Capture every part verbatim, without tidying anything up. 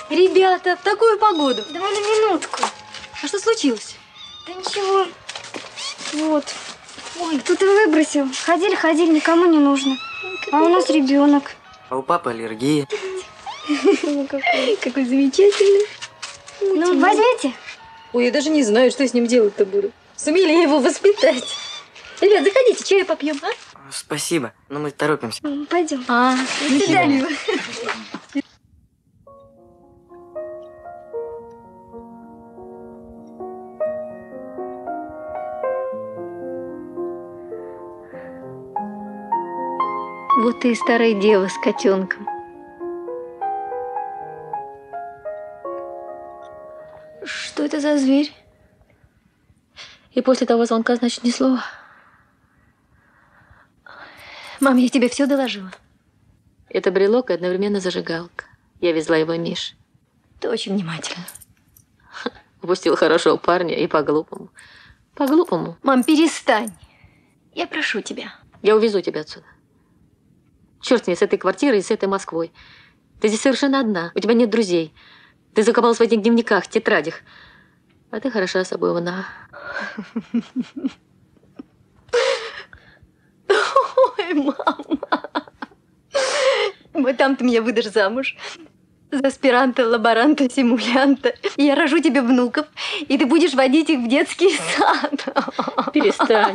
Ребята, в такую погоду. Давай на минутку. А что случилось? Да ничего. Вот. Ой, кто-то выбросил. Ходили, ходили, никому не нужно. А у нас ребенок. А у папы аллергия. Какой замечательный. Ну, возьмите. Ой, я даже не знаю, что с ним делать-то буду. Сумели его воспитать. Ребят, заходите, чаю попьем, а? Спасибо, но мы торопимся. Пойдем. А, до свидания. Вот и старая дева с котенком. Что это за зверь? И после того звонка, значит, ни слова. Мам, я тебе все доложила. Это брелок и одновременно зажигалка. Я везла его Мише. Ты очень внимательна. Упустил хорошего парня и по-глупому. По-глупому. Мам, перестань. Я прошу тебя. Я увезу тебя отсюда. Черт с ней, с этой квартирой и с этой Москвой. Ты здесь совершенно одна. У тебя нет друзей. Ты закопалась в этих дневниках, тетрадях. А ты хороша собой, вона. Ой, мама. Вот там ты меня выдашь замуж. За аспиранта, лаборанта, симулянта. И я рожу тебе внуков, и ты будешь водить их в детский сад. Перестань.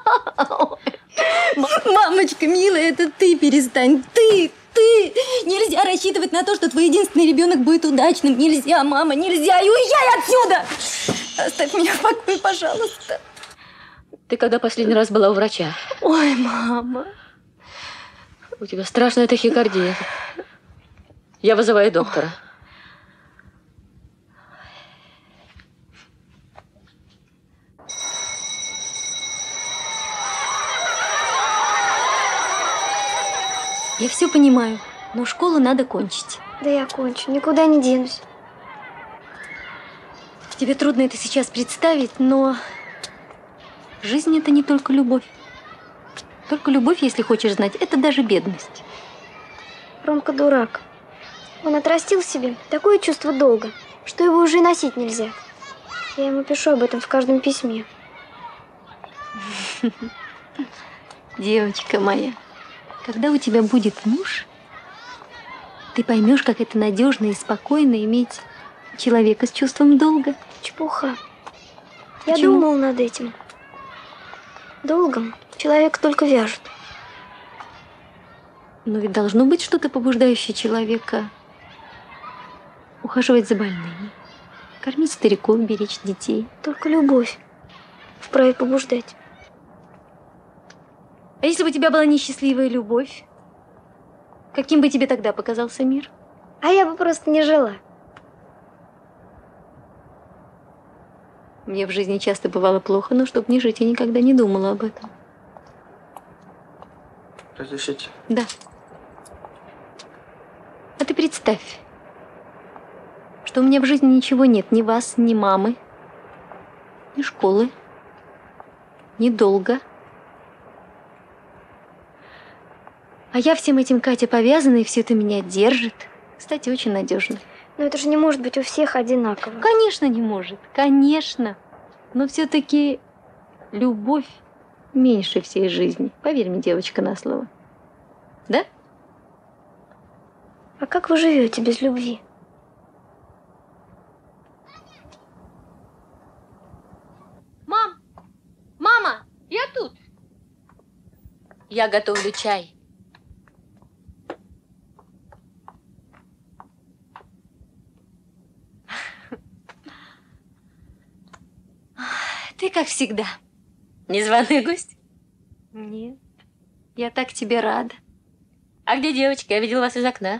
Мамочка, милая, это ты перестань. Ты, ты. Нельзя рассчитывать на то, что твой единственный ребенок будет удачным. Нельзя, мама, нельзя. И уезжай отсюда. Оставь меня в покое, пожалуйста. Ты когда последний раз была у врача? Ой, мама. У тебя страшная тахикардия. Я вызываю доктора. Я все понимаю, но школу надо кончить. Да я кончу, никуда не денусь. Тебе трудно это сейчас представить, но жизнь – это не только любовь. Только любовь, если хочешь знать, это даже бедность. Ромка дурак. Он отрастил себе такое чувство долга, что его уже и носить нельзя. Я ему пишу об этом в каждом письме. Девочка моя, когда у тебя будет муж, ты поймешь, как это надежно и спокойно иметь человека с чувством долга. Чепуха. Я Почему? думала над этим. Долгом человек только вяжет. Но ведь должно быть что-то побуждающее человека ухаживать за больными, кормить стариков, беречь детей. Только любовь вправе побуждать. А если бы у тебя была несчастливая любовь, каким бы тебе тогда показался мир? А я бы просто не жила. Мне в жизни часто бывало плохо, но чтобы не жить, я никогда не думала об этом. Разрешите? Да. А ты представь, что у меня в жизни ничего нет. Ни вас, ни мамы, ни школы, ни долга. А я всем этим, Катя, повязана, и все это меня держит. Кстати, очень надежно. Но это же не может быть у всех одинаково. Конечно, не может. Конечно. Но все-таки любовь меньше всей жизни. Поверь мне, девочка, на слово. Да? А как вы живете без любви? Мам! Мама! Я тут! Я готовлю чай. Ты, как всегда, незваный гость? Нет, я так тебе рада. А где девочка? Я видела вас из окна.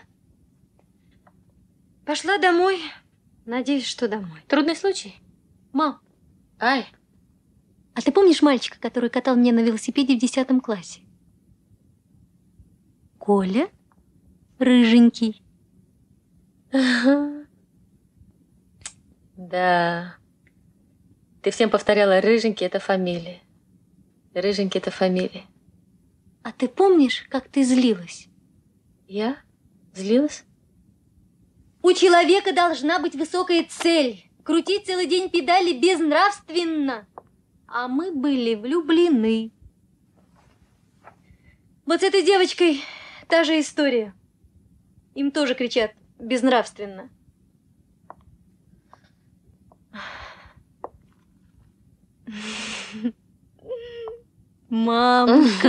Пошла домой. Надеюсь, что домой. Трудный случай? Мам. Ай. А ты помнишь мальчика, который катал меня на велосипеде в десятом классе? Коля? Рыженький. Ага. Да. Ты всем повторяла, Рыженький – это фамилия. Рыженький – это фамилия. А ты помнишь, как ты злилась? Я? Злилась? человека должна быть высокая цель. Крутить целый день педали безнравственно. А мы были влюблены. Вот с этой девочкой та же история. Им тоже кричат безнравственно. Мамка.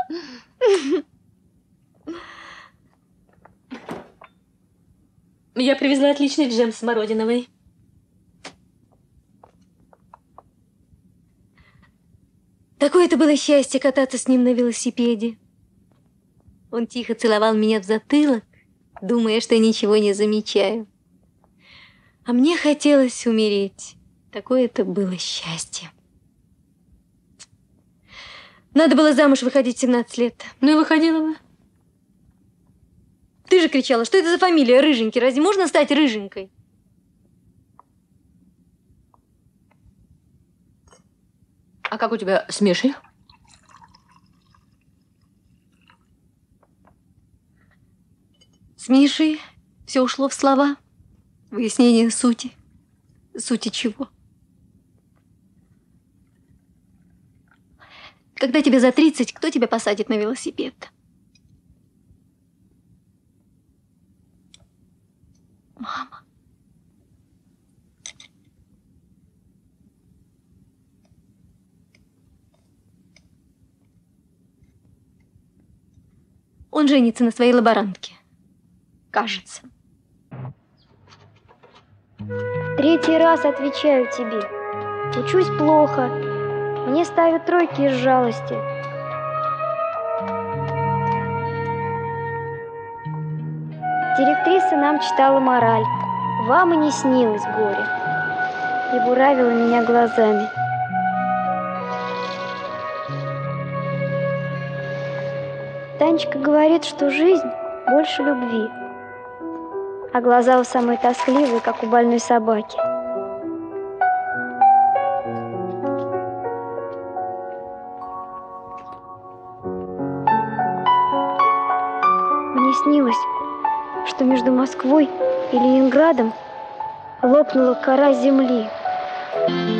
Я привезла отличный джем смородиновый. Такое это было счастье кататься с ним на велосипеде. Он тихо целовал меня в затылок, думая, что я ничего не замечаю. А мне хотелось умереть. Такое это было счастье. Надо было замуж выходить в семнадцать лет. Ну и выходила бы. Ты же кричала, что это за фамилия Рыженький? Разве можно стать Рыженькой? А как у тебя с Мишей? С Мишей все ушло в слова. Выяснение сути. Сути чего? Когда тебе за тридцать, кто тебя посадит на велосипед? Мама. Он женится на своей лаборантке. Кажется. Третий раз отвечаю тебе. Учусь плохо. Мне ставят тройки из жалости. Директриса нам читала мораль. Вам и не снилось горе. И буравила меня глазами. Танечка говорит, что жизнь больше любви. А глаза у самой тоскливые, как у больной собаки. Мне снилось, что между Москвой и Ленинградом лопнула кора земли.